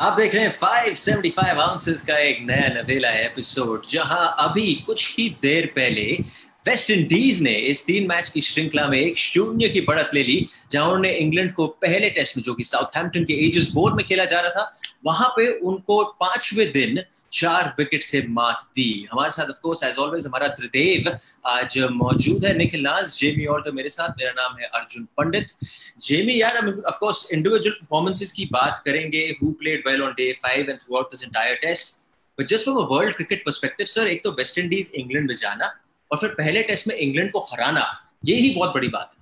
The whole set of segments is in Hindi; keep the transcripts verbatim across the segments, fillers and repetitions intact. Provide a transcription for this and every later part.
आप देख रहे हैं फाइव सेवेंटी फाइव आउंसेस का एक नया नवेला एपिसोड, जहां अभी कुछ ही देर पहले वेस्ट इंडीज ने इस तीन मैच की श्रृंखला में एक शून्य की बढ़त ले ली, जहां उन्होंने इंग्लैंड को पहले टेस्ट में, जो कि साउथहैम्पटन के एजिस बोर्ड में खेला जा रहा था, वहां पे उनको पांचवें दिन चार विकेट से मात दी। हमारे साथ ऑफ कोर्स एज ऑलवेज हमारा त्रिदेव आज मौजूद है, निखिल नाज, जेमी ऑल्टर मेरे साथ, मेरा नाम है अर्जुन पंडित। जेमी यार, हम ऑफ कोर्स इंडिविजुअल परफॉर्मेंसेस की बात करेंगे, who played well on day five and throughout this entire test, but just from a world cricket perspective sir, एक तो वेस्ट इंडीज इंग्लैंड में जाना और फिर पहले टेस्ट में इंग्लैंड को हराना, ये ही बहुत बड़ी बात है।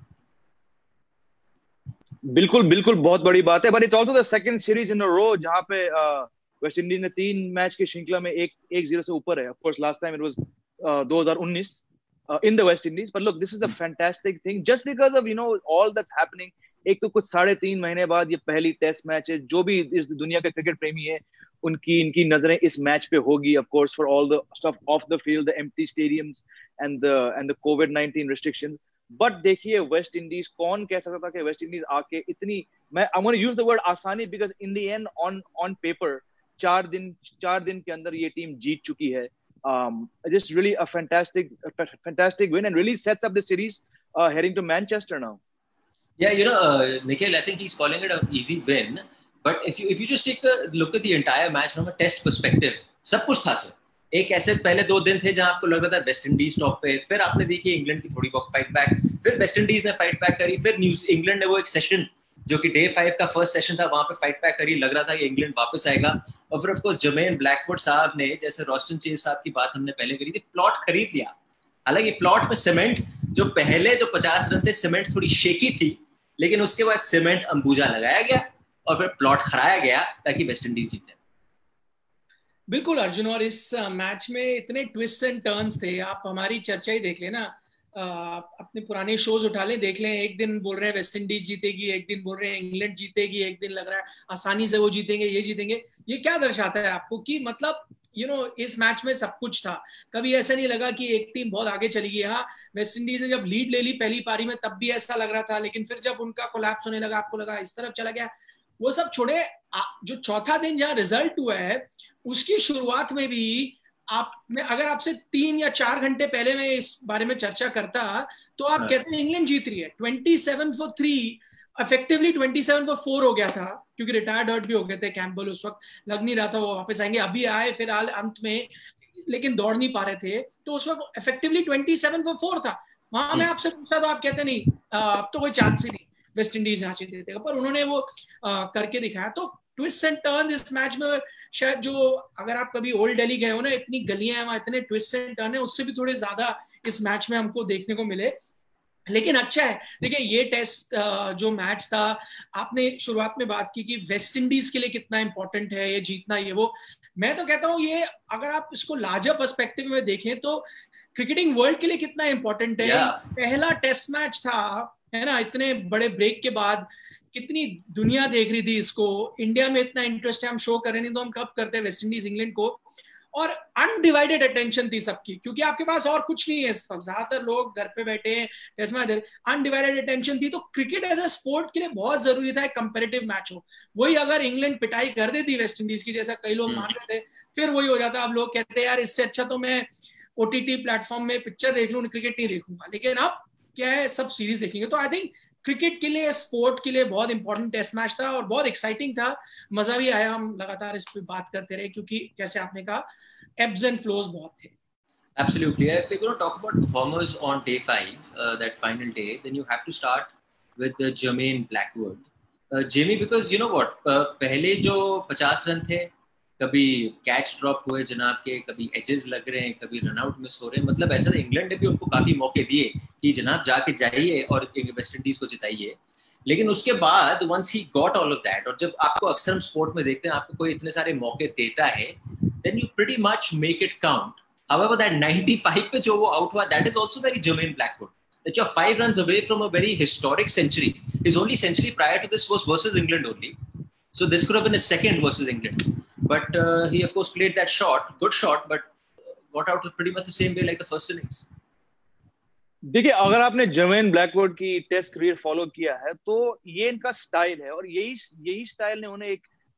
बिल्कुल बिल्कुल बहुत बड़ी बात है, but it's also the second series in a row जहां पे वेस्ट इंडीज ने तीन मैच की श्रृंखला में एक एक जीरो से ऊपर है। Of course last time it was दो हज़ार उन्नीस in the West Indies, but look this is a fantastic thing just because of you know all that's happening. एक तो कुछ साढ़े तीन महीने बाद ये पहली टेस्ट मैच है। जो भी इस दुनिया के क्रिकेट प्रेमी है उनकी इनकी नजरें इस मैच पे होगी, of course for all the stuff off the field, the empty stadiums and the end the COVID nineteen restrictions. But देखिए वेस्ट इंडीज, कौन कह सकता था कि वेस्ट इंडीज आके इतनी, मैं I want to use the word आसानी, because in the end on on paper चार दिन चार दिन के अंदर ये टीम जीत चुकी है। um just really a fantastic a fantastic win and really sets up the series uh, heading to Manchester now. Yeah, you know, uh, Nikhil, I think he's calling it an easy win, but if you if you just take a look at the entire match from a test perspective, सब कुछ था सर। एक ऐसे पहले दो दिन थे जहां आपको लग रहा था वेस्ट इंडीज टॉप पे, फिर आपने देखी इंग्लैंड की थोड़ी बहुत फाइट बैक, फिर वेस्ट इंडीज ने फाइट बैक करी, फिर न्यूज इंग्लैंड ने वो एक सेशन जो कि डे फाइव का फर्स्ट सेशन था, वहां पे फाइट बैक करी, लग रहा था कि इंग्लैंड वापस आएगा। और फिर ऑफ कोर्स जमेन ब्लैकवुड साहब ने, जैसे रोस्टन चेज साहब की बात हमने पहले करी थी, प्लॉट खरीद लिया। हालांकि प्लॉट में सीमेंट, जो पहले जो पचास रन थे, सीमेंट थोड़ी शेकी थी, लेकिन उसके बाद सीमेंट अंबुजा लगाया गया और फिर प्लॉट खराया गया ताकि वेस्ट इंडीज जीते। बिल्कुल अर्जुन, और इस मैच में इतने ट्विस्ट एंड टर्न्स थे। आप हमारी चर्चा ही देख लेना, अपने पुराने शोज उठा लें, देख लें, एक दिन बोल रहे हैं वेस्ट इंडीज जीतेगी, एक दिन बोल रहे हैं इंग्लैंड जीतेगी, एक दिन लग रहा है आसानी से वो जीतेंगे, ये जीतेंगे। ये क्या दर्शाता है आपको कि मतलब यू you नो know, इस मैच में सब कुछ था। कभी ऐसा नहीं लगा कि एक टीम बहुत आगे चली गई। हाँ, वेस्ट इंडीज ने जब लीड ले ली पहली पारी में तब भी ऐसा लग रहा था, लेकिन फिर जब उनका कोलैप्स होने लगा, आपको लगा इस तरफ चला गया। वो सब छोड़े, जो चौथा दिन जहाँ रिजल्ट हुआ है उसकी शुरुआत में भी आप, मैं अगर आपसे तीन या चार घंटे पहले मैं इस बारे में चर्चा करता तो आप कहते हैं इंग्लैंड जीत रही है। Twenty seven for three, effectively twenty seven for four हो गया था, क्योंकि रिटायर्ड हर्ट भी हो गए थे। कैंपबेल उस वक्त लग नहीं रहा था वो वापस आएंगे, अभी आए फिर आल अंत में, लेकिन दौड़ नहीं पा रहे थे, तो उस वक्त effectively twenty seven for four था। वहां मैं आपसे पूछता तो आप कहते नहीं, अब तो कोई चांस ही नहीं वेस्ट इंडीज यहाँ जीत देगा, पर उन्होंने वो आ, करके दिखाया। तो ट्विस्ट एंड टर्न इस मैच में शायद, जो अगर आप कभी ओल्ड दिल्ली गए हो ना, इतनी गलियां हैं वहां, इतने ट्विस्ट एंड टर्न है, उससे भी थोड़े ज्यादा इस मैच में हमको देखने को मिले। लेकिन अच्छा है, देखिए ये टेस्ट जो मैच था, आपने शुरुआत में बात की कि वेस्ट इंडीज के लिए कितना इंपॉर्टेंट है ये जीतना, ये वो। मैं तो कहता हूँ ये, अगर आप इसको लार्जर पर्सपेक्टिव में देखें तो क्रिकेटिंग वर्ल्ड के लिए कितना इंपॉर्टेंट है। yeah. पहला टेस्ट मैच था, है ना, इतने बड़े ब्रेक के बाद कितनी दुनिया देख रही थी इसको। इंडिया में इतना इंटरेस्ट है, हम शो कर रहे नहीं तो हम कब करते हैं वेस्ट इंडीज इंग्लैंड को। और अनडिवाइडेड अटेंशन थी सबकी, क्योंकि आपके पास और कुछ नहीं है इस वक्त, ज्यादातर लोग घर पे बैठे हैं, टेस्ट मैच। अनडिवाइडेड अटेंशन थी, तो क्रिकेट एज अ स्पोर्ट के लिए बहुत जरूरी था एक कंपेरेटिव मैच हो। वही अगर इंग्लैंड पिटाई कर देती वेस्ट इंडीज की, जैसा कई लोग मान रहे थे, फिर वही हो जाता। अब लोग कहते हैं यार इससे अच्छा तो मैं ओटीटी प्लेटफॉर्म में पिक्चर देख लूं, क्रिकेट नहीं देखूंगा। लेकिन अब क्या है, सब सीरीज देखेंगे। तो आई थिंक क्रिकेट के लिए, स्पोर्ट के लिए बहुत इंपॉर्टेंट टेस्ट मैच था और बहुत एक्साइटिंग था, मजा भी आया। हम लगातार इस पे बात करते रहे, क्योंकि जैसे आपने कहा ebbs and flows बहुत थे। Absolutely. If we're going to talk about performers on day five, uh, that final day, then you have to start with uh, Jermaine Blackwood. Uh, Jamie, because you know what, uh, पहले जो पचास रन थे, कभी कैच ड्रॉप हुए जनाब के, कभी एजेस लग रहे हैं, कभी रनआउट मिस हो रहे हैं। मतलब ऐसा था, इंग्लैंड ने भी उनको काफी मौके दिए कि जनाब जाके जाइए और वेस्ट इंडीज को जिताइए। लेकिन उसके बाद once he got all of that, और जब आपको अक्सर हम स्पोर्ट में देखते हैं, आपको कोई इतने सारे मौके देता है, then you pretty much make it count. However, that ninety-five पे जो वो आउट हुआ, that is also very Jermaine Blackwood. That you're five runs away from a very historic century. His only century prior to this was versus England only. So this could have been his second versus England. But uh, he of course played that shot, good shot, but got out pretty much the same way like the first innings. देखिए, अगर आपने जर्मेन ब्लैकवुड की टेस्ट करियर फॉलो किया है तो ये इनका स्टाइल है, और यही यही स्टाइल ने उन्हें एक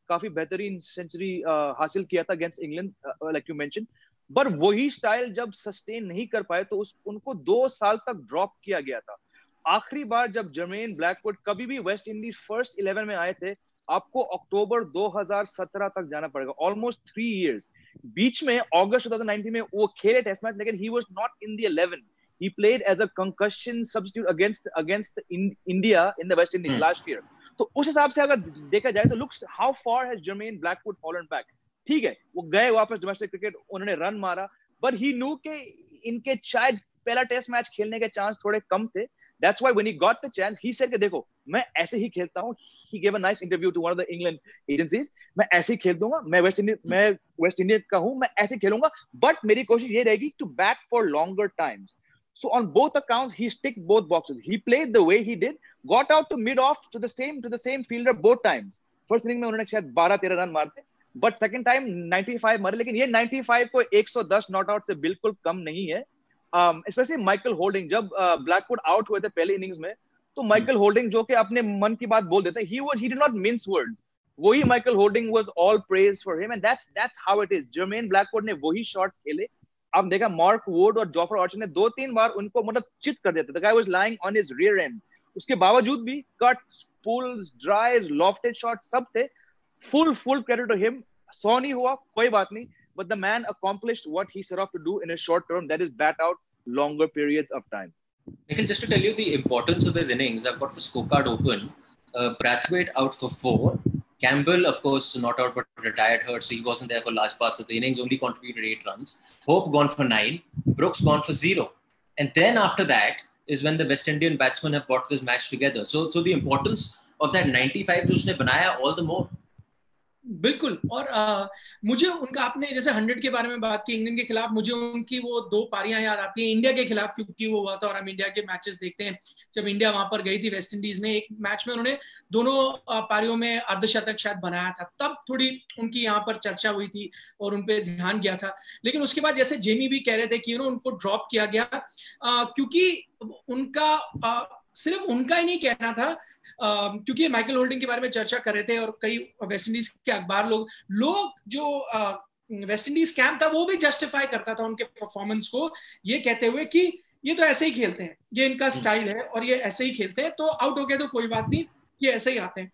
काफी बेहतरीन सेंचुरी हासिल किया था against England, like you mention, but वही स्टाइल जब सस्टेन नहीं कर पाए तो उस उनको दो साल तक ड्रॉप किया गया था। आखिरी बार जब जर्मेन ब्लैकवुड कभी भी वेस्ट इंडीज फर्स्ट इलेवन में आए थे, आपको अक्टूबर दो हज़ार सत्रह तक जाना पड़ेगा, ऑलमोस्ट थ्री इयर्स। बीच में अगस्त ट्वेंटी नाइनटीन में वो खेले टेस्ट मैच, लेकिन he was not in the eleven, he played as a concussion substitute against against in, India in the West Indies hmm. last year. तो उस हिसाब से अगर देखा जाए तो looks how far has Jermaine Blackwood fallen back. ठीक है, वो गए वापस डोमेस्टिक क्रिकेट, उन्होंने रन मारा, but he knew के इनके शायद पहला टेस्ट मैच खेलने के चांस थोड़े कम थे। That's why when he got the chance, he said कि देखो मैं ऐसे ही खेलता हूँ। He gave a nice interview to one of the England agencies. मैं ऐसे ही खेल दूंगा, मैं वेस्ट इंडीज मैं वेस्ट इंडीज का हूँ, मैं ऐसे खेलूंगा, but मेरी कोशिश ये रहेगी to bat for longer times. So on both accounts, he ticked both boxes. He played the way he did, got out to mid-off to the same to the same fielder both times. First inning में उन्होंने शायद बारह तेरह रन मारते, but second time ninety-five मारे, लेकिन ये ninety-five को one hundred ten not out से बिल्कुल कम नहीं है। um, especially माइकल होल्डिंग, जब ब्लैकवुड uh, आउट हुए थे पहले इनिंग्स में, तो माइकल होल्डिंग जो कि अपने मन की बात बोल देते हैं, he was he did not mince words. वही Michael Holding was all praise for him, and that's that's how it is. Jermaine Blackwood ने वही शॉट्स खेले। अब देखा मार्क वुड और जोफ्रा आर्चर ने दो तीन बार उनको मतलब चित कर देते। The guy was lying on his rear end. उसके बावजूद भी cuts, pulls, drives, lofted shots सब थे। Full full credit to him. सौ नहीं हुआ कोई बात नहीं, but the man accomplished what he set off to do in a short term, that is bat out longer periods of time. Nikhil, just to tell you the importance of his innings, I've got the scorecard open. Uh, Brathwaite out for four. Campbell, of course, not out but retired hurt, so he wasn't there for large parts of the innings, only contributed eight runs. Hope gone for nine. Brooks gone for zero. And then after that is when the West Indian batsmen have brought this match together. So, so the importance of that ninety-five जो उसने बनाया all the more. बिल्कुल। और आ, मुझे उनका, आपने जैसे हंड्रेड के बारे में बात की इंग्लैंड के खिलाफ, मुझे उनकी वो दो पारियां याद आती हैं इंडिया के खिलाफ, क्योंकि वो हुआ था और हम इंडिया के मैचेस देखते हैं। जब इंडिया वहां पर गई थी वेस्ट इंडीज ने, एक मैच में उन्होंने दोनों पारियों में अर्धशतक शायद बनाया था, तब थोड़ी उनकी यहाँ पर चर्चा हुई थी और उन पर ध्यान गया था। लेकिन उसके बाद जैसे जेमी भी कह रहे थे कि यू नो उनको ड्रॉप किया गया, आ, क्योंकि उनका आ, सिर्फ उनका ही नहीं कहना था, uh, क्योंकि माइकल होल्डिंग के बारे में चर्चा कर रहे थे और कई वेस्ट इंडीज के अखबार लोग लोग जो वेस्ट इंडीज कैंप था वो भी जस्टिफाई करता था उनके परफॉर्मेंस को, ये कहते हुए कि ये तो ऐसे ही खेलते हैं, ये इनका स्टाइल है और ये ऐसे ही खेलते हैं, तो आउट हो गए तो कोई बात नहीं, ये ऐसे ही आते हैं।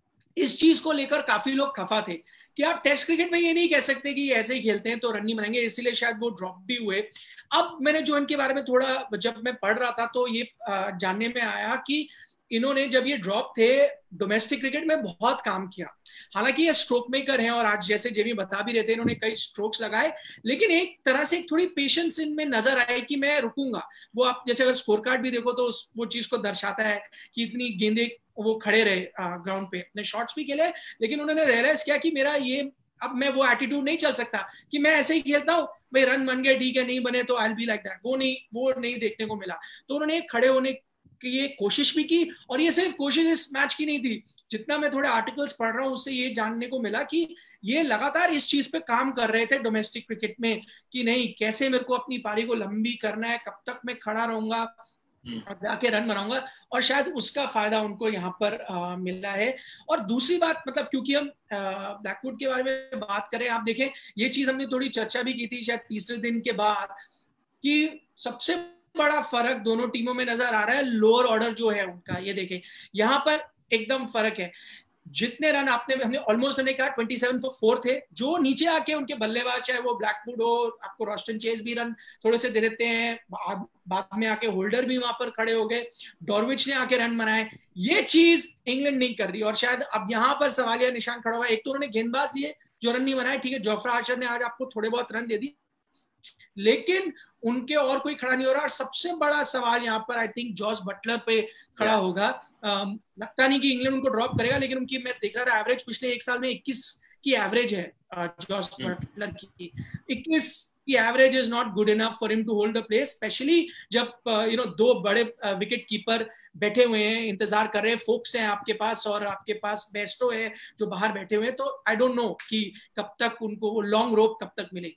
इस चीज को लेकर काफी लोग खफा थे कि आप टेस्ट क्रिकेट में ये नहीं कह सकते कि ये ऐसे ही खेलते हैं तो रन नहीं बनाएंगे, इसीलिए शायद वो ड्रॉप भी हुए। अब मैंने जो इनके बारे में थोड़ा जब मैं पढ़ रहा था तो ये जानने में आया कि इन्होंने जब ये ड्रॉप थे डोमेस्टिक क्रिकेट में बहुत काम किया। हालांकि ये स्ट्रोक मेकर हैं और आज जैसे जेमी बता भी रहे थे इन्होंने कई स्ट्रोक्स लगाए, लेकिन एक तरह से एक थोड़ी पेशेंस इनमें नजर आए कि मैं रुकूंगा। वो आप जैसे अगर स्कोर कार्ड भी देखो तो उस वो चीज को दर्शाता है कि इतनी गेंदे वो खड़े रहे ग्राउंड पे, अपने शॉट्स भी खेले, लेकिन उन्होंने रियलाइज किया कि मेरा ये अब मैं वो एटीट्यूड नहीं चल सकता कि मैं ऐसे ही खेलता हूँ, भाई रन बन गए ठीक है, नहीं बने तो I will be like that, वो नहीं वो नहीं देखने को मिला। तो उन्होंने खड़े होने की ये कोशिश भी की, और ये सिर्फ कोशिश इस मैच की नहीं थी, जितना मैं थोड़े आर्टिकल्स पढ़ रहा हूँ उससे ये जानने को मिला कि ये लगातार इस चीज पे काम कर रहे थे डोमेस्टिक क्रिकेट में कि नहीं कैसे मेरे को अपनी पारी को लंबी करना है, कब तक मैं खड़ा रहूंगा और जाके रन बनाऊंगा, और शायद उसका फायदा उनको यहाँ पर आ, मिला है। और दूसरी बात, मतलब क्योंकि हम ब्लैकवुड के बारे में बात करें, आप देखें ये चीज हमने थोड़ी चर्चा भी की थी शायद तीसरे दिन के बाद, कि सबसे बड़ा फर्क दोनों टीमों में नजर आ रहा है लोअर ऑर्डर जो है उनका। ये देखें यहाँ पर एकदम फर्क है, जितने रन आपने हमने ऑलमोस्ट हमने कहा सत्ताईस फॉर फोर थे, जो नीचे आके उनके बल्लेबाज चाहे वो ब्लैकवुड हो, आपको रॉस्टन चेज भी रन थोड़े से दे देते हैं, बाद में आके होल्डर भी वहां पर खड़े हो गए, डॉर्विच ने आके रन बनाए, ये चीज इंग्लैंड नहीं कर रही। और शायद अब यहाँ पर सवालिया निशान खड़ा हुआ है, एक तो उन्होंने गेंदबाज लिए जो रन नहीं बनाए, ठीक है जोफ्रा आर्चर ने आज आपको थोड़े बहुत रन दे दी, लेकिन उनके और कोई खड़ा नहीं हो रहा। और सबसे बड़ा सवाल यहाँ पर आई थिंक जॉस बटलर पे खड़ा होगा। um, लगता नहीं कि इंग्लैंड उनको ड्रॉप करेगा, लेकिन उनकी मैं देख रहा था एवरेज पिछले एक साल में इक्कीस की एवरेज है जॉस बटलर की। इक्कीस की average is not good enough for him to hold the place, especially जब यू नो दो बड़े विकेट कीपर बैठे हुए हैं, इंतजार कर रहे हैं, फोक्स हैं आपके पास और आपके पास बेस्टो है जो बाहर बैठे हुए हैं, तो आई डोंट नो कि कब तक उनको वो लॉन्ग रोप कब तक मिलेगी।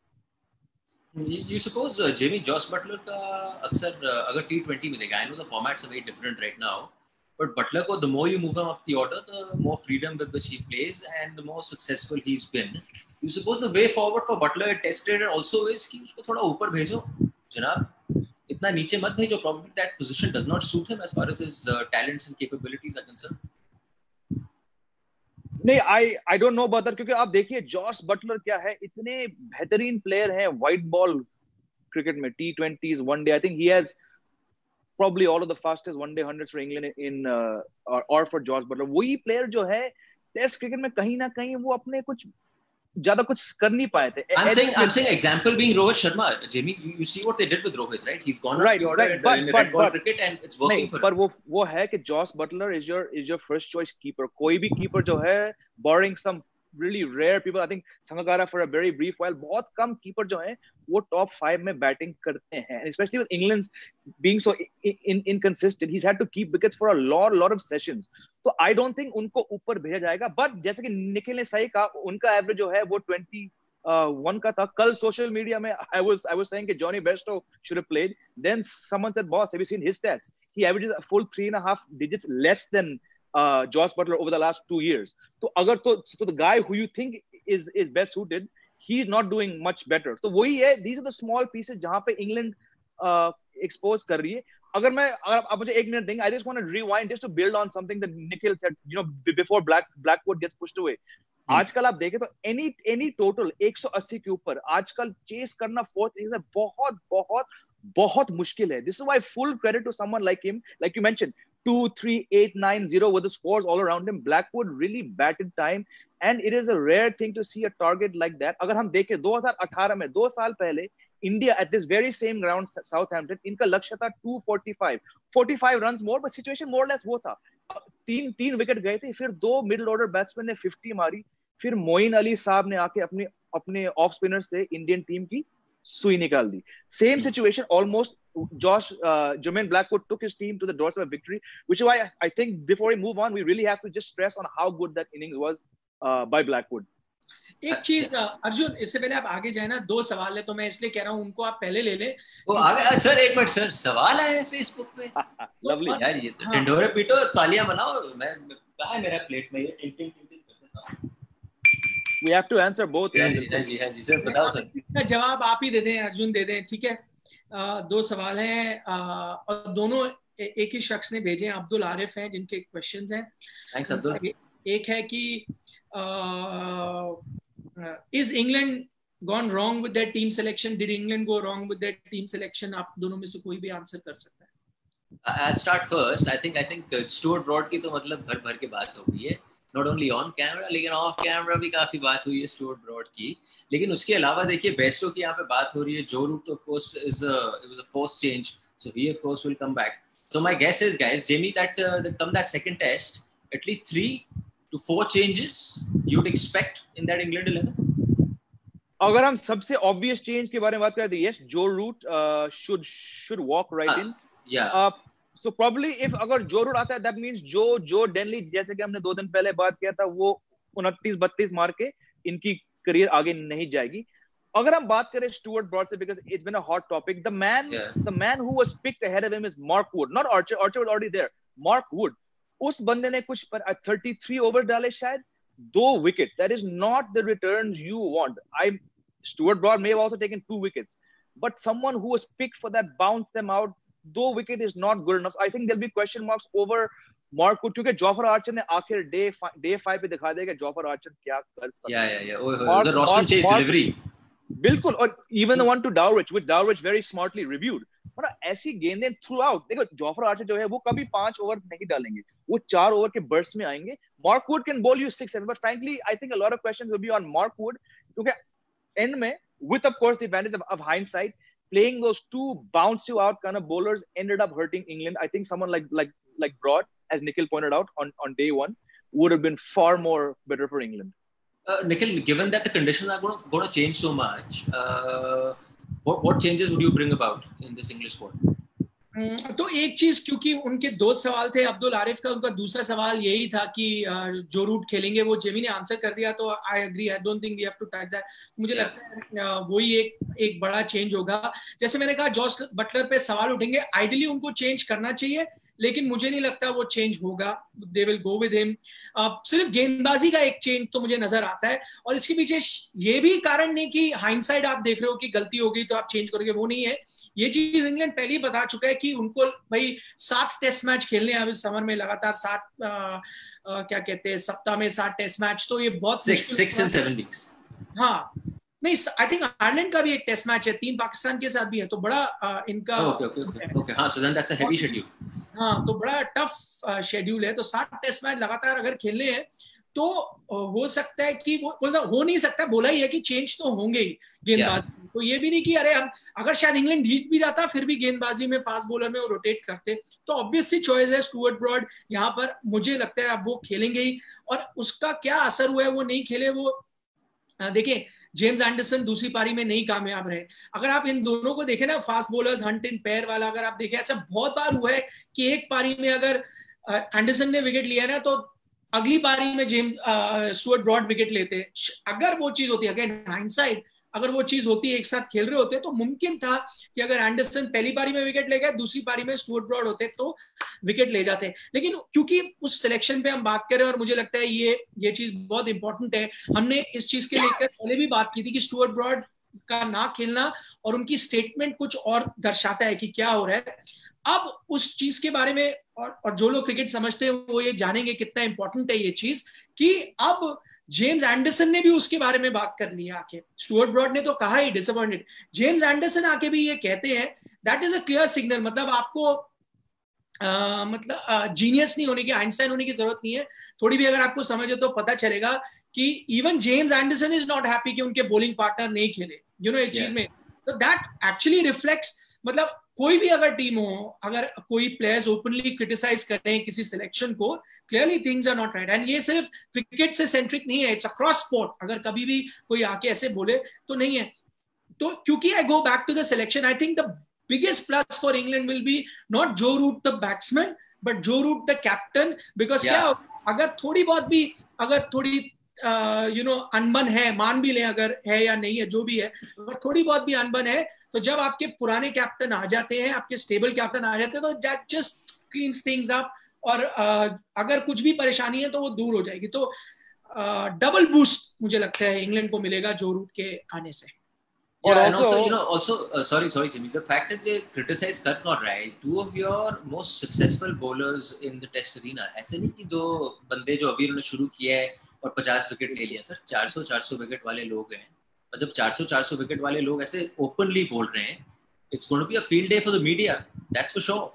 You suppose Jamie Jos Buttler का अक्सर uh, अगर टी ट्वेंटी में देखा, I know the formats are very different right now, But Butler, ko, the more you move him up the order, the more freedom with which he plays and the more successful he's been. You suppose the way forward for Butler at Test cricket also is कि उसको थोड़ा ऊपर भेजो, जनाब. इतना नीचे मत भेजो. Probably that position does not suit him as far as his uh, talents and capabilities are concerned. नहीं, I I don't know about that, क्योंकि आप देखिए जॉस बटलर क्या है, इतने बेहतरीन प्लेयर हैं व्हाइट बॉल क्रिकेट में, T twenties, one day. I think he has probably all of the fastest one day hundreds for England in uh, or, or for Josh Butler. वही प्लेयर जो है टेस्ट क्रिकेट में कहीं ना कहीं वो अपने कुछ ज्यादा कुछ कर नहीं पाए थे. I'm saying I'm saying example being Rohit Sharma. Jamie, you, you see what they did with Rohit, right? He's gone right, up right, but, in but, red ball but, cricket and it's working नहीं, for पर him. वो वो है कि Jos Buttler is your is your first choice keeper. कोई भी कीपर जो है, barring some really rare people, I think Sangakkara for a very brief while, बहुत कम कीपर जो हैं वो टॉप फाइव में बैटिंग करते हैं. And especially with England's being so in, in, inconsistent, he's had to keep wickets for a lot lot of sessions. तो I don't think उनको ऊपर भेजा जाएगा. But जैसे कि निखिल ने सही कहा, उनका एवरेज जो है वो ट्वेंटी वन का था. कल सोशल मीडिया में I was I was saying कि Johnny Bairstow should have played. Then someone said, boss, have you seen his stats? He averages a full three and a half digits less than uh, Josh Butler over the last two years. So अगर तो so the guy who you think is is best suited, he's not doing much better. तो वही है, these are the small pieces जहाँ पे England uh, expose कर रही है. अगर मैं अगर आप मुझे एक मिनट देंगे, I just want to rewind just to build on something that Nikhil said, you know, before Black Blackwood gets pushed away. Hmm. आजकल आप देखें तो any any total one eighty के ऊपर आजकल चेस करना फोर्थ इज बहुत बहुत बहुत मुश्किल है. This is why full credit to someone like him, like you mentioned, two three eight nine zero with the scores all around him. Blackwood really batted time and it is a rare thing to see a target like that. अगर हम देखें twenty eighteen में, दो साल पहले India at this very same ground Southampton, इनका लक्ष्य था two forty-five, forty-five runs more, but situation more or less वो था. तीन तीन विकेट गए थे, फिर दो मिडिल ऑर्डर बैट्समैन ने fifty मारी, फिर मोइन अली साहब ने आके अपने अपने ऑफ स्पिनर से इंडियन टीम की सुई निकाल दी. Same situation almost. Josh uh, Jermaine Blackwood took his team to the doorstep of victory, which is why I, I think before we move on, we really have to just stress on how good that innings was uh, by Blackwood. एक चीज अर्जुन, इससे पहले आप आगे जाए ना, दो सवाल है तो मैं इसलिए कह रहा हूँ उनको आप पहले ले ले. वो आगे सर, एक मिनट सर, सवाल आया है फेसबुक पे. लवली यार, ये तो ढिंढोरे पीटो, तालियां बनाओ. मैं कहाँ है मेरा प्लेट में ये टिंग टिंग टिंग करता. We have to answer both. हाँ जी, हाँ जी, हाँ जी सर, बताओ सर. इसका जवाब आप ही दे दें, अर्जुन दे दें, ठीक है. दो सवाल हैं और दोनों एक ही शख्स ने भेजे हैं. अब्दुल आरिफ हैं जिनके क्वेश्चंस हैं. थैंक्स अब्दुल. एक है कि is England gone wrong with that team selection, did England go wrong with that team selection? आप दोनों में से कोई भी आंसर कर सकता है. I'll start first. I think I think Stuart Broad की तो मतलब भर भर के बात हो गई है. Not only on camera, लेकिन off camera भी काफी बात हुई है स्टुअर्ट ब्रॉड की. लेकिन उसके अलावा देखिए बेस्टो की यहाँ पे बात हो रही है. Joe Root of course is it was a forced change, so he of course will come back. So my guess is, guys, Jamie, that uh, that come that second test, at least three to four changes you'd expect in that England eleven. अगर हम सबसे obvious change के बारे में बात करें तो yes, Joe Root uh, should should walk right uh, in. Yeah. Uh, So probably if अगर जो रूट आता है, that means जो जो डेनली, जैसे कि हमने दो दिन पहले बात किया था, वो उनतीस बत्तीस मार के इनकी करियर आगे नहीं जाएगी. अगर हम बात करें स्टुअर्ट ब्रॉड से, because it's been a hot topic, the man yeah. the man who was picked ahead of him is Mark Wood, not Archer. Archer was already there. Mark Wood, उस बंदे ने कुछ पर thirty-three ओवर डाले, शायद दो wicket. That is not the returns you want. I Stuart Broad may have also taken two wickets, but someone who was picked for that bounced them out. दो wicket is not good enough. I think there'll be question marks over Mark Wood, क्योंकि जॉफर आर्चर ने आखिर डे डे फाइव पे दिखा देगा जॉफर आर्चर क्या कर सकता है. या या या ओह, the Roston Chase delivery. बिल्कुल. और even the one to Dowrich, which Dowrich very smartly reviewed. मतलब ऐसी गेंदें throughout. देखो जॉफर आर्चर जो है वो कभी पांच ओवर नहीं डालेंगे, वो चार ओवर के बर्स्ट में आएंगे. Mark Wood can bowl you six seven, but frankly I think a lot of questions will be on Mark Wood, क्योंकि end में, with of course the advantage of, of hindsight, playing those two bounce you out kind of bowlers ended up hurting England. I think someone like like like Broad, as Nikhil pointed out on, on day one, would have been far more better for England. Uh, Nikhil, given that the conditions are going to, going to change so much, uh, what what changes would you bring about in this English squad? तो एक चीज, क्योंकि उनके दो सवाल थे अब्दुल आरिफ का, उनका दूसरा सवाल यही था कि जो रूट खेलेंगे, वो जेमी ने आंसर कर दिया. तो I agree, I don't think we have to touch that. मुझे yeah. लगता है वही एक एक बड़ा चेंज होगा. जैसे मैंने कहा, जॉस बटलर पे सवाल उठेंगे. आइडियली उनको चेंज करना चाहिए, लेकिन मुझे नहीं लगता वो चेंज होगा. They will go with him. सिर्फ गेंदबाजी का एक चेंज तो मुझे नजर आता है, और इसके पीछे ये भी कारण नहीं कि हाइंडसाइड आप देख रहे हो कि गलती हो गई तो आप चेंज करोगे, वो नहीं है. ये चीज इंग्लैंड पहले ही बता चुका है कि उनको भाई सात टेस्ट मैच खेलने हैं अब इस समर में, लगातार सात क्या कहते हैं सप्ताह में सात टेस्ट मैच, तो ये बहुत सिक्स एंड सेवन वीक्स. हाँ नहीं, आई थिंक आयरलैंड का भी एक टेस्ट मैच है, तीन पाकिस्तान के साथ भी है, तो बड़ा आ, इनका ओके ओके ओके ओके हाँ, so then that's a heavy schedule. हाँ, तो बड़ा टफ शेड्यूल है. तो सात टेस्ट मैच लगातार अगर खेलने हैं तो हो सकता है कि वो मतलब हो नहीं सकता, बोला ही है कि चेंज तो होंगे ही गेंदबाजी. yeah. तो ये भी नहीं कि अरे हम अगर शायद इंग्लैंड जीत भी जाता फिर भी गेंदबाजी में फास्ट बॉलर में वो रोटेट करते, तो ऑब्वियसली चॉइस है स्टुअर्ट ब्रॉड यहाँ पर. मुझे लगता है अब वो खेलेंगे ही, और उसका क्या असर हुआ है वो नहीं खेले. वो देखिए जेम्स एंडरसन दूसरी पारी में नहीं कामयाब रहे. अगर आप इन दोनों को देखें ना, फास्ट बॉलर्स हंट इन पैर वाला, अगर आप देखें ऐसा बहुत बार हुआ है कि एक पारी में अगर एंडरसन ने विकेट लिया ना तो अगली पारी में जेम्स स्टुअर्ट ब्रॉड विकेट लेते. अगर वो चीज होती है, अगेन हाइंडसाइड, अगर वो चीज होती है एक साथ खेल रहे होते तो मुमकिन था कि अगर एंडरसन पहली पारी में विकेट ले गए, दूसरी पारी में स्टुअर्ट ब्रॉड होते तो विकेट ले जाते. लेकिन क्योंकि उस सिलेक्शन पे हम बात करें, और मुझे लगता है ये ये चीज बहुत इंपॉर्टेंट है, हमने इस चीज के लेकर पहले भी बात की थी कि स्टुअर्ट ब्रॉड का ना खेलना और उनकी स्टेटमेंट कुछ और दर्शाता है कि क्या हो रहा है. अब उस चीज के बारे में और, और जो लोग क्रिकेट समझते हैं वो ये जानेंगे कितना इंपॉर्टेंट है ये चीज, कि अब जेम्स एंडरसन ने भी उसके बारे में बात कर ली आके. स्टुअर्ट ब्रॉड ने तो कहा ही डिसअपॉइंटेड, जेम्स एंडरसन आके भी ये कहते हैं. That is a clear signal. मतलब आपको आ, मतलब जीनियस नहीं होने की, आइंस्टाइन होने की जरूरत नहीं है. थोड़ी भी अगर आपको समझ हो तो पता चलेगा कि even James Anderson is not happy कि उनके बॉलिंग पार्टनर नहीं खेले, यू नो इस चीज में. तो दैट एक्चुअली रिफ्लेक्ट्स, मतलब कोई भी अगर टीम हो, अगर कोई प्लेयर्स ओपनली क्रिटिसाइज कर रहे हैं किसी सिलेक्शन को, clearly things are not right. And ये सिर्फ क्रिकेट से सेंट्रिक नहीं है, इट्स अक्रॉस स्पोर्ट. अगर कभी भी कोई आके ऐसे बोले तो नहीं है. तो क्योंकि I go back to the selection, I think the biggest plus for England will be not Joe Root the batsman but Joe Root the captain. Because क्या अगर थोड़ी बहुत भी अगर थोड़ी यू नो अनबन है, मान भी लें अगर है या नहीं है जो भी है, अगर थोड़ी बहुत भी अनबन है, तो जब आपके पुराने कैप्टन आ जाते हैं, आपके स्टेबल कैप्टन आ जाते हैं, तो that just cleans things up. और uh, अगर कुछ भी परेशानी है तो वो दूर हो जाएगी. तो डबल uh, बूस्ट मुझे लगता है इंग्लैंड को मिलेगा जो रूट के आने से. Yeah, and also, you know, also, uh, sorry, sorry, Jimmy. The fact is, they criticize कर not right. Two of your most successful bowlers in the Test arena. ऐसे नहीं कि दो बंदे जो अभी उन्होंने शुरू किया है और पचास विकेट ले लिया. सर, चार सौ चार सौ विकेट वाले लोग हैं. और जब चार सौ चार सौ विकेट वाले लोग ऐसे ओपनली बोल रहे हैं, it's going to be a field day for the media. That's for sure.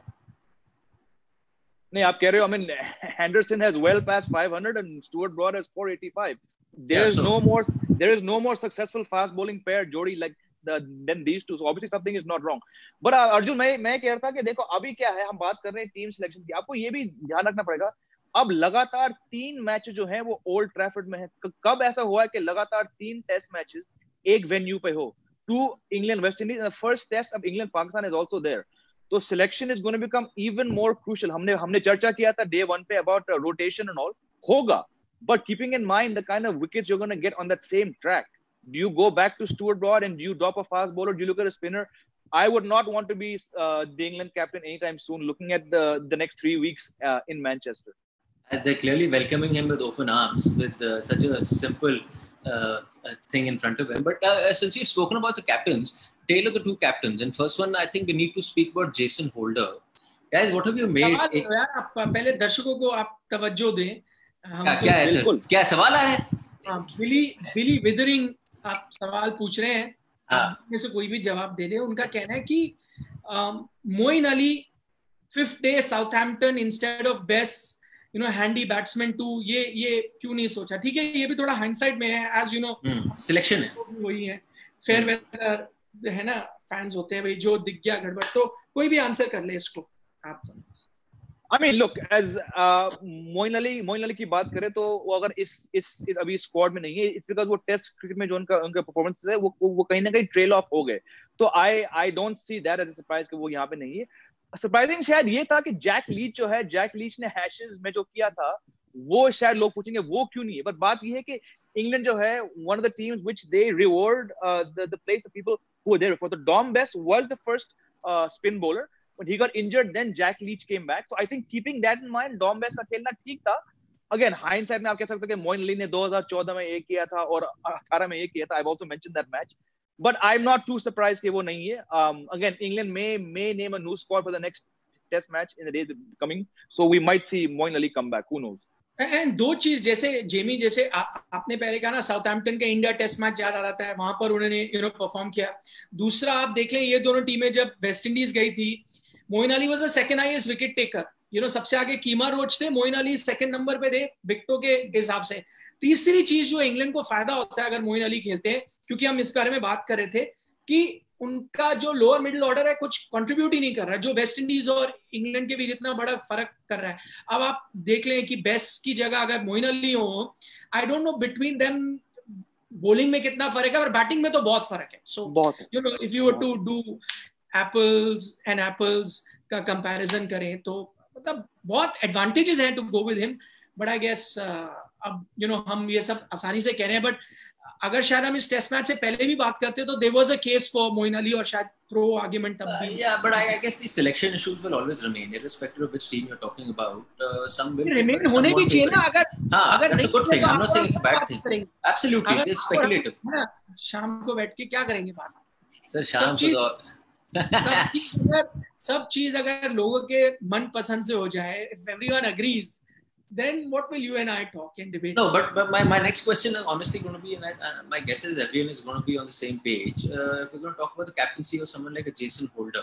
नहीं, आप कह रहे हो. I mean, Henderson has well past five hundred and Stuart Broad has four eighty-five. There yeah, is so, no more. There is no more successful fast bowling pair jodi like the, than these two. So obviously something is not wrong. But uh, Arjun, मैं मैं कह रहा था कि देखो अभी क्या है, हम बात कर रहे हैं टीम सिलेक्शन की. आपको ये भी ध्यान रखना पड़ेगा, अब लगातार तीन मैच जो हैं वो ओल्ड ट्रैफर्ड में है. कब ऐसा हुआ है कि लगातार तीन टेस्ट मैचेस एक वेन्यू पे हो? To England West Indies and first test अब England Pakistan is also there. तो selection is going to become even more crucial. हमने हमने चर्चा किया था डे वन पे अबाउट रोटेशन एंड ऑल. होगा, but keeping in mind the kind of wickets you're going to get on that same track, do you go back to Stuart Broad and do you drop a fast bowler? Do you look at a spinner? I would not want to be uh, the England captain anytime soon, looking at the the next three weeks uh, in Manchester. They're clearly welcoming him with open arms, with uh, such a simple uh, thing in front of him. But uh, since you've spoken about the captains, tail of the two captains, and first one, I think we need to speak about Jason Holder. Guys, what have you made? एक... यार, आप पहले दर्शकों को आप तवज्जो दें. क्या क्या है सर? क्या सवाल है? बिली बिली विदरिंग आप सवाल पूछ रहे हैं, आप में से कोई भी जवाब दे दे. उनका कहना है कि Moeen Ali fifth day Southampton instead of Bess you know handy batsman too, ये ये क्यों नहीं सोचा? ठीक है, ये भी थोड़ा हाइंडसाइट में है, एज यू नो सिलेक्शन है, वही है, फेयर वेदर है ना, फैंस होते हैं भाई, जो दिख गया गड़बड़. तो कोई भी आंसर कर ले इसको आप. तो I mean, look, as uh, Moin Ali Moin Ali की बात करें तो वो अगर इस इस इस अभी स्क्वाड में नहीं है, इट्स बिकॉज़ वो टेस्ट क्रिकेट में जो उनका उनका परफॉर्मेंस है वो वो कहीं ना कहीं ट्रेल ऑफ हो गए. तो I I don't see that as a surprise कि वो यहाँ पे नहीं है. सरप्राइजिंग शायद ये था कि जैक लीच जो है, जैक लीच ने हैशेस में जो किया था वो शायद लोग पूछेंगे वो क्यों नहीं है. बट बात ये है कि इंग्लैंड जो है one of the teams which they reward the the place of people who were there before. The Dom Bess was the first spin bowler. when he got injured, then Jack Leach came back. So I think keeping that in mind, Dom West का खेलना ठीक था. Again, hindsight में आप कह सकते हैं कि मोइन अली ने twenty fourteen में एक किया था और eighteen में एक किया था. I've also mentioned that match. But I'm not too surprised कि वो नहीं है. Um, again, England may may name a new squad for the next Test match in the days coming. So we might see Moeen Ali come back. Who knows? And दो चीज जैसे जेमी जैसे आ, आपने पहले कहा ना साउथहैम्पटन का इंडिया टेस्ट मैच याद आ जाता है, वहां पर उन्होंने यू नो परफॉर्म किया. दूसरा आप देख लें ये दोनों टीमें जब वेस्ट इंडीज गई थी, Moeen Ali was the second highest wicket taker. You know सबसे आगे कीमा रोच थे, मोइन अली सेकंड नंबर पे थे विकेटों के हिसाब से. तीसरी चीज जो इंग्लैंड को फायदा होता है अगर मोइन अली खेलते हैं, क्योंकि हम इस बारे में बात कर रहे थे कि उनका जो लोअर मिडिल ऑर्डर है कुछ कंट्रीब्यूट ही नहीं कर रहा है, जो वेस्ट इंडीज और इंग्लैंड के बीच इतना बड़ा फर्क कर रहा है. अब आप देख लें कि बेस्ट की जगह अगर मोइन अली हो, I don't know between them bowling में कितना फर्क है, पर बैटिंग में तो बहुत फर्क है. So you know if you were to do apples and apples का कंपैरिजन करें तो मतलब बहुत एडवांटेजेस हैं to go with him. But I guess अब यू नो हम ये सब आसानी से कह रहे हैं, बट अगर शायद हम इस टेस्ट मैच से पहले भी बात करते तो there was a case for Moeen Ali और शायद प्रो आर्गुमेंट तब भी. या but I guess the selection issues will always remain irrespective of which team you're talking about. Some will remain होने भी चाहिए ना. अगर हां अगर that's a good thing. I'm not saying it's a bad thing. Absolutely, it's speculative. शाम को बैठ के क्या करेंगे बात सर? शाम को सब चीज अगर सब चीज अगर लोगों के मन पसंद से हो जाए, if everyone agrees, then what will you and I talk and debate? No, but, but my, my next question is honestly going to be, and I, uh, my guess is everyone is going to be on the same page. Uh, if we're going to talk about the captaincy of someone like a Jason Holder,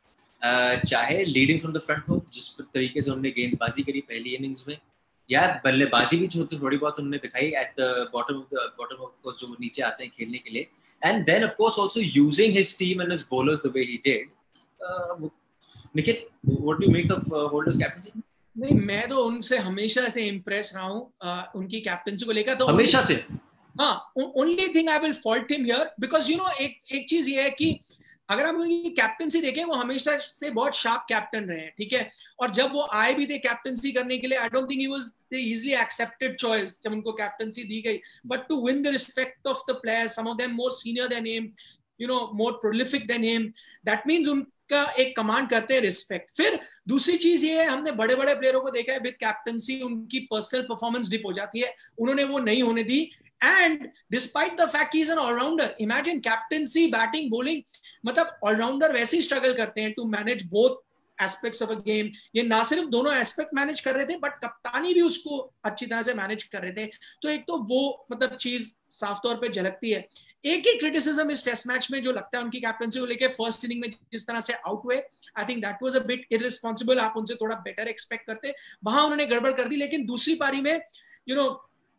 uh, चाहे leading from the front हो, जिस तरीके से उन्होंने गेंदबाजी करी पहली इनिंग्स में, या बल्लेबाजी भी छोटी थोड़ी बहुत उन्होंने दिखाई at the bottom of the bottom of course जो नीचे आते हैं खेलने के लिए, and then of course also using his team and his bowlers the way he did. Uh, Nikhil, what do you make of uh, Holder's captaincy? नहीं, मैं तो उनसे हमेशा से इम्प्रेस रहा हूँ उनकी कैप्टनसी को लेकर. तो हमेशा से हाँ, only thing I will fault him here because you know एक एक चीज ये है कि अगर आप उनकी कैप्टनसी देखें, वो हमेशा से बहुत शार्प कैप्टन रहे हैं, ठीक है. और जब वो आए भी थे कैप्टनसी करने के लिए, I don't think he was the easily accepted choice जब उनको कैप्टनसी दी गई. But to win the respect of the players, some of them more senior than him, you know more prolific than him, that means उन का एक कमांड करते हैं रिस्पेक्ट. फिर दूसरी चीज ये है, हमने बड़े बड़े प्लेयरों को देखा है विद कैप्टनसी उनकी पर्सनल परफॉर्मेंस डिप हो जाती है, उन्होंने वो नहीं होने दी. And despite the fact he is an allrounder, imagine captaincy, batting, bowling, मतलब ऑलराउंडर वैसे ही स्ट्रगल करते हैं to manage both aspects of a game. ये ना सिर्फ दोनों एस्पेक्ट मैनेज कर रहे थे, बट कप्तानी भी उसको अच्छी तरह से मैनेज कर रहे थे. तो एक तो वो मतलब चीज साफ तौर पे झलकती है. एक ही क्रिटिसिज्म इस टेस्ट मैच में जो लगता है उनकी कैप्टनसी को लेके, फर्स्ट इनिंग में जिस तरह से आउट हुए, I think that was a bit irresponsible. आप उनसे थोड़ा बेटर एक्सपेक्ट करते, वहां उन्होंने गड़बड़ कर दी. लेकिन दूसरी पारी में you know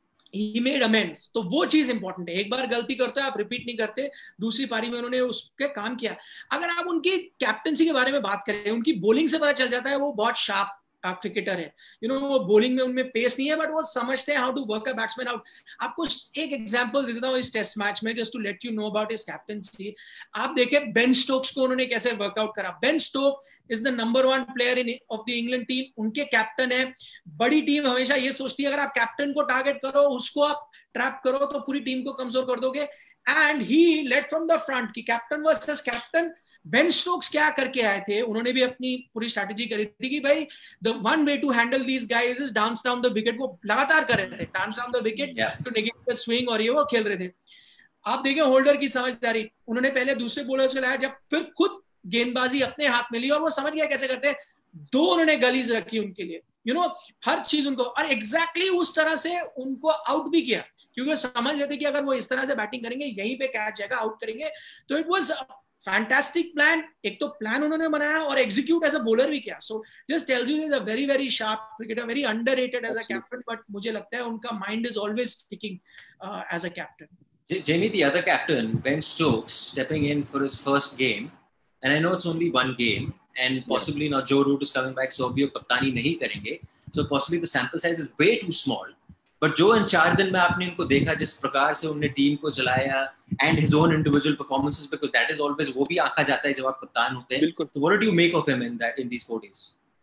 he made amends, तो वो चीज इंपॉर्टेंट है. एक बार गलती करते हो आप, रिपीट नहीं करते. दूसरी पारी में उन्होंने उसके काम किया. अगर आप उनकी कैप्टनसी के बारे में बात करें, उनकी बॉलिंग से पता चल जाता है वो बहुत शार्प क्रिकेटर है. यू नो वो बॉलिंग में उनमें पेस नहीं है, बट वो समझते हैं how to work a batsman out. आपको एक एग्जांपल दे देता हूं इस टेस्ट मैच में, just to let you know about his captaincy. आप देखें बेन स्टोक्स को उन्होंने कैसे वर्कआउट करा. Ben Stoke is the number one player in of the England team, उनके कैप्टन है. बड़ी टीम हमेशा ये सोचती है अगर आप कैप्टन को टारगेट करो, उसको आप ट्रैप करो, तो पूरी टीम को कमजोर कर दोगे. And he led from the front की captain versus captain. Ben Stokes क्या करके आए थे, उन्होंने भी अपनी पूरी स्ट्रैटेजी करी थी कि भाई the one way to handle these guys is dance down the wicket. वो लगातार कर रहे थे dance down the wicket to negate the swing, और ये वो खेल रहे थे. आप देखें होल्डर की समझदारी, उन्होंने पहले दूसरे बॉलर्स को लाया, जब फिर खुद गेंदबाजी अपने हाथ में ली और वो समझ गया कैसे करते हैं. दो उन्होंने गलीज रखी उनके लिए, यू you नो know, हर चीज उनको, और एग्जैक्टली exactly उस तरह से उनको आउट भी किया, क्योंकि वो समझ रहे थे कि अगर वो इस तरह से बैटिंग करेंगे यहीं पे कैच जाएगा, आउट करेंगे. तो इट वाज फैंटास्टिक प्लान. एक तो प्लान उन्होंने बनाया और एग्जीक्यूट एज अ बॉलर भी किया. So just tells you is a very very sharp cricketer, very underrated as a captain, but मुझे लगता है उनका mind is always ticking as a captain. Jamie, the other captain, Ben Stokes, stepping in for his first game, and I know it's only one game, and possibly yeah. now Joe Root is coming back, so अभी वो कप्तानी नहीं करेंगे, so possibly the sample size is way too small. But जो इन चार दिन में आपने इनको देखा, जिस प्रकार से उन्होंने टीम को चलाया, and his own individual performances, because that is always, वो भी आंखा जाता है जब आप कप्तान होते हैं. तो what do you make of him in that in these four days?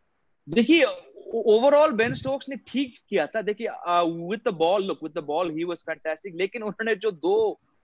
देखिए ओवरऑल बेन स्टोक्स ने ठीक किया था. देखिए with the ball, look with the ball he was fantastic, लेकिन उन्होंने जो दो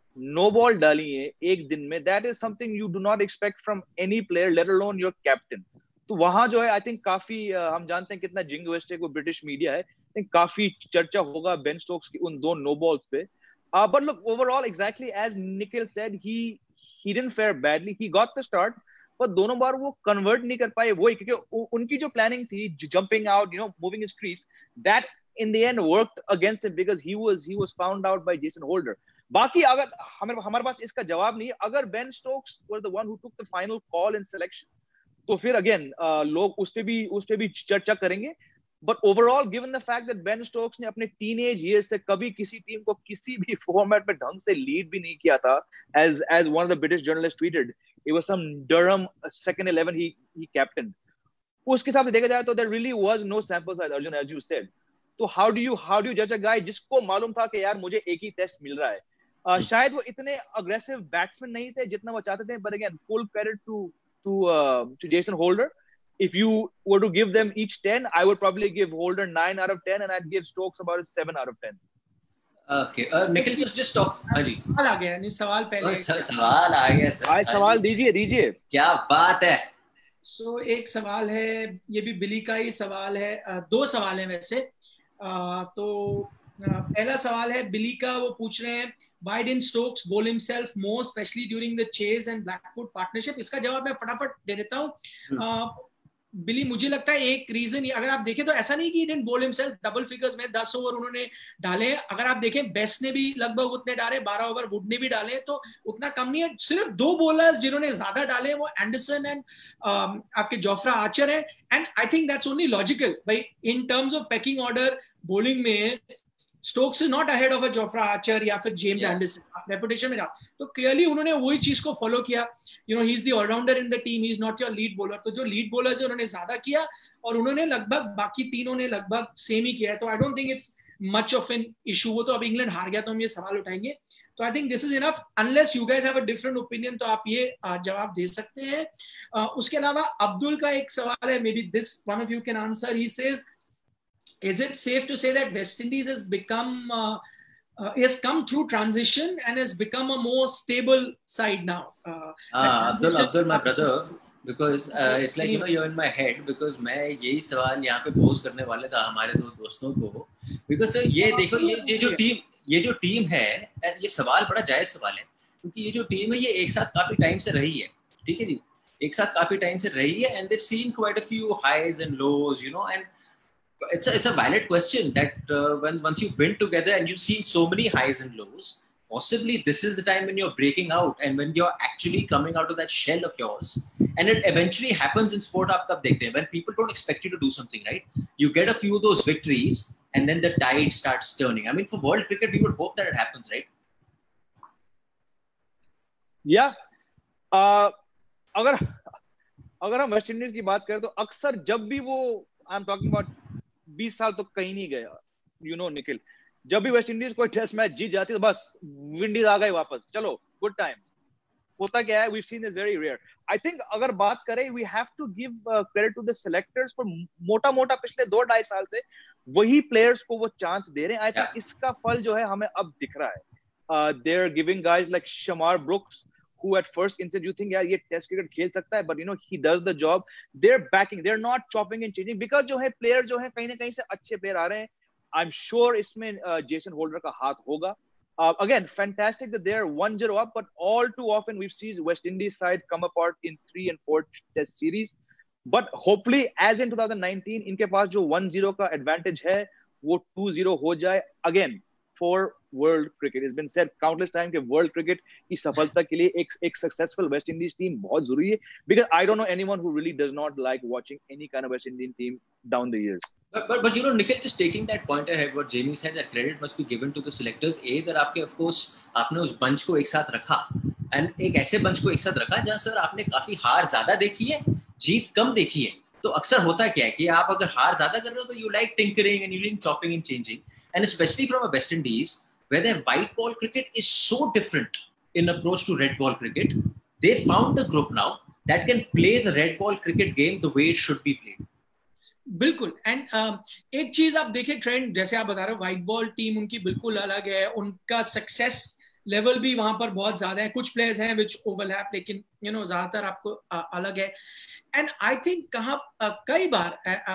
नो बॉल डाली है एक दिन में, that is something you do not expect from any player, let alone your captain. तो वहां जो है आई थिंक काफी uh, हम जानते हैं कितना जिंगुइस्टिक वो ब्रिटिश मीडिया है, आई थिंक काफी चर्चा होगा बेन स्टोक्स की उन दो नो बॉल्स पे. But look overall exactly as Nikhil said, he he didn't fare badly, he got the start, पर दोनों बार वो कन्वर्ट नहीं कर पाए. वही क्योंकि उनकी जो प्लानिंग थी jumping out, you know, moving his crease, that in the end worked against him because he was he was found out by Jason Holder. बाकी अगर हमारे हमारे पास इसका जवाब नहीं है. अगर Ben Stokes was the one who took the final call in selection, तो फिर अगेन uh, लोग उस पे भी उस पे भी चर्चा करेंगे. But overall given the fact that Ben Stokes ने अपने टीनेज ईयर्स से कभी किसी टीम को किसी भी फॉर्मेट में ढंग से लीड भी नहीं किया था, as as one of the British journalists tweeted, it was some Durham second eleven he he captained. उसके हिसाब से देखा जाए तो there really was no sample size, Arjun, as you said. तो how do you how do जज अ गाय जिसको मालूम था कि यार मुझे एक ही टेस्ट मिल रहा है. uh, शायद वो इतने अग्रेसिव बैट्समैन नहीं थे जितना वो चाहते थे, but again full credit to to to Jason Holder. If you were to give them each ten, I would probably give Holder nine out of ten, and I'd give Stokes about a seven out of ten. Okay, uh, Nikhil, just just talk. हाँ जी. सवाल आ गया, नहीं सवाल पहले. सवाल आ गया सर. आज सवाल दीजिए दीजिए. क्या बात है. सो so, एक सवाल है, ये भी बिली का ही सवाल है. uh, दो सवाल है वैसे. uh, तो uh, पहला सवाल है बिली का, वो पूछ रहे हैं why didn't Stokes bowl himself more, especially during the Chase and Blackwood partnership. इसका जवाब मैं फटाफट दे देता हूँ. uh, बिली, मुझे लगता है एक रीजन, अगर आप देखें तो ऐसा नहीं कि डिडंट बोल हिमसेल्फ, डबल फिगर्स में दस ओवर उन्होंने डाले. अगर आप देखें बेस्ट ने भी लगभग उतने डाले, बारह ओवर वुड ने भी डाले, तो उतना कम नहीं है. सिर्फ दो बॉलर्स जिन्होंने ज्यादा डाले वो एंडरसन एंड आपके जोफ्रा आर्चर है. And I think that's only logical भाई. In terms of pecking order bowling में Stokes is not ahead of a Jofra Archer या फिर जेम्स एंडरसन रेपुटेशन में जाओ, तो क्लियरली उन्होंने वही चीज को फॉलो किया. You know, he is the allrounder in the team, he is not your lead bowler. तो जो लीड बॉलर्स है उन्होंने ज्यादा किया और उन्होंने लगभग बाकी तीनों ने लगभग सेम ही किया है. तो I don't think it's much of an issue. वो तो अब इंग्लैंड हार गया तो हम ये सवाल उठाएंगे. तो I think this is enough, unless you guys have a different opinion, तो आप ये uh, जवाब दे सकते हैं. uh, उसके अलावा अब्दुल का एक सवाल है, maybe this one of you can answer. He says, is it safe to say that West Indies has become uh, uh, has come through transition and has become a more stable side now? Uh, ah, Abdul, Abdul, my brother, because uh, it's like, you know, you're in my head, because मैं यही सवाल यहाँ पे पोज करने वाले था हमारे दो दोस्तों को. because ये देखो, ये ये जो टीम ये जो टीम है, ये सवाल बड़ा जायज सवाल है, क्योंकि ये जो टीम है ये एक साथ काफी टाइम से रही है. ठीक है जी, एक साथ काफी टाइम से रही है, and they've seen quite a few highs and lows, you know, and it's a, it's a valid question that uh, when once you've been together and you've seen so many highs and lows, possibly this is the time when you're breaking out and when you're actually coming out of that shell of yours. And it eventually happens in sport. Aap kab dekhte hain, when people don't expect you to do something, right? You get a few of those victories and then the tide starts turning. I mean, for world cricket, we would hope that it happens, right? Yeah. uh, अगर अगर हम वेस्ट इंडीज की बात करें तो अक्सर जब भी वो, आई एम टॉकिंग अबाउट बीस साल तो कहीं नहीं गया, यू नो निखिल, जब भी वेस्ट इंडीज कोई टेस्ट मैच जीत जाती तो बस विंडीज आ गए वापस, चलो गुड टाइम. होता क्या है, we seen is very rare. I think अगर बात करें, we have to give credit to the selectors for मोटा मोटा पिछले दो ढाई साल से वही प्लेयर्स को वो चांस दे रहे हैं. आई थिंक इसका फल जो है हमें अब दिख रहा है. They are giving guys like Shamar Brooks, who at first instant you think यार ये टेस्ट क्रिकेट खेल सकता है, but you know he does the job. They're backing, they're not chopping and changing, because जो है player जो है कहीं ना कहीं से अच्छे player आ रहे हैं. I'm sure इसमें जेसन होल्डर का हाथ होगा. Uh, again, fantastic that they're one zero up, but all too often we've seen West Indies side come apart in three and four test series. But hopefully, as in twenty nineteen, इनके पास जो one zero का advantage है, वो two zero हो जाए. Again, for world cricket, it's been said countless times कि world cricket की सफलता के लिए एक एक successful West Indies team बहुत जरूरी है. Because I don't know anyone who really does not like watching any kind of West Indian team down the years. But, but but you know, Nikhil, just taking that point ahead, what Jamie said, that credit must be given to the selectors. A, that आपके of course आपने उस bunch को एक साथ रखा, and एक ऐसे bunch को एक साथ रखा जहाँ सर आपने काफी हार ज्यादा देखी है, जीत कम देखी है. तो अक्सर होता क्या है कि आप अगर हार ज्यादा कर रहे हो तो you like tinkering and you like chopping and changing, and especially from a West Indies where their white ball cricket is so different in approach to red ball cricket. They found a group now that can play the red ball cricket game the way it should be played. बिल्कुल. एंड uh, एक चीज आप देखें ट्रेंड, जैसे आप बता रहे हो व्हाइट बॉल टीम उनकी बिल्कुल अलग है, उनका सक्सेस लेवल भी वहां पर बहुत ज्यादा है. कुछ प्लेयर्स हैं विच ओवरलैप, लेकिन यू नो ज्यादातर आपको uh, अलग है. एंड आई थिंक कहाँ uh, कई बार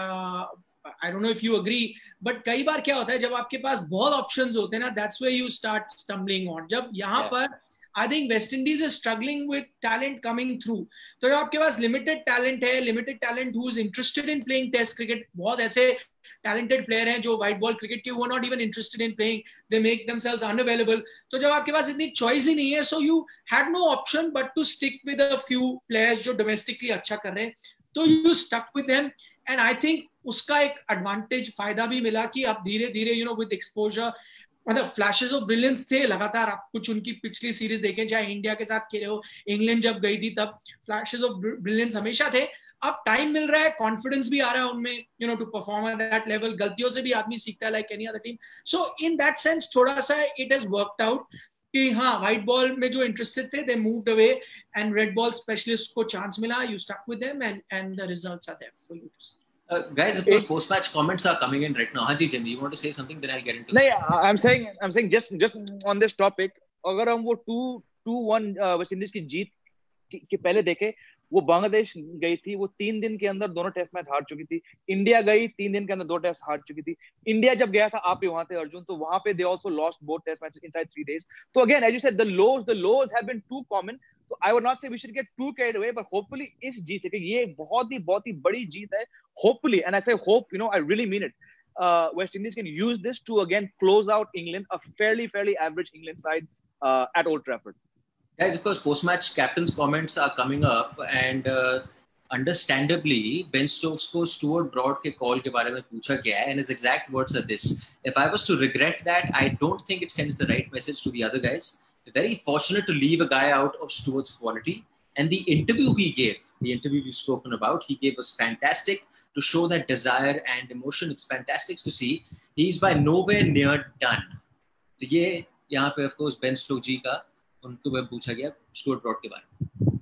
I don't know if you agree, but कई बार क्या होता है जब आपके पास बहुत ऑप्शंस होते हैं ना, that's where you start stumbling on. जब यहाँ yeah. पर I think West Indies is struggling with talent coming through. तो जब आपके पास limited talent है, limited talent who is interested in playing Test cricket, बहुत ऐसे talented player हैं जो white ball cricket के who are not even interested in playing, they make themselves unavailable. तो जब आपके पास इतनी choice ही नहीं है, so you had no option but to stick with a few players जो domestically अच्छा कर रहे हैं, तो you stuck with them. And I think उसका एक advantage फायदा भी मिला कि आप धीरे धीरे you know with exposure, मतलब फ्लैशेस ऑफ ब्रिलियंस थे लगातार. आप कुछ उनकी पिछली सीरीज देखें, चाहे इंडिया के साथ खेले हो, इंग्लैंड जब गई थी तब फ्लैशेस ऑफ ब्रिलियंस हमेशा थे. अब टाइम मिल रहा है, कॉन्फिडेंस भी आ रहा है उनमें, you know to perform at that level. गलतियों से भी आदमी सीखता है like any other team. So in that sense थोड़ा सा इट हैज वर्कड आउट कि हाँ, व्हाइट बॉल में जो इंटरेस्टेड थे they moved away and red ball specialist को चांस मिला. You stuck with them and and the results are there for you to see. Uh, guys, of course, post-match comments are coming in right now. Haji Jimmy, you want to say something? Then I'll get into. No, I'm saying, I'm saying just, just on this topic. अगर हम वो two, two one West Indies की जीत के पहले देखे, वो बांग्लादेश गई थी, वो तीन दिन के अंदर दोनों टेस्ट मैच हार चुकी थी. इंडिया गई, तीन दिन के अंदर दो टेस्ट हार चुकी थी. इंडिया जब गया था, आप भी वहां थे अर्जुन, तो वहां पे they also lost both test matches inside three days. So again, as you said, the lows, the lows have been too common. So I would not say we should get too carried away, but hopefully इस जीत से, क्योंकि ये बहुत ही बहुत ही बड़ी जीत है. Hopefully, and I say hope, you know, I really mean it. Uh, West Indies can use this to again close out England, a fairly fairly average England side uh, at Old Trafford. Guys, of course, post-match captain's comments are coming up, and uh, understandably, Ben Stokes को Stuart Broad के call के बारे में पूछा गया है, and his exact words are this: "If I was to regret that, I don't think it sends the right message to the other guys. Very fortunate to leave a guy out of Stuart's quality, and the interview he gave, the interview we've spoken about, he gave was fantastic to show that desire and emotion. It's fantastic to see. He's by nowhere near done." तो ये यहाँ पे of course Ben Stokes जी का उनको मैं पूछा गया Stuart Broad के बारे में.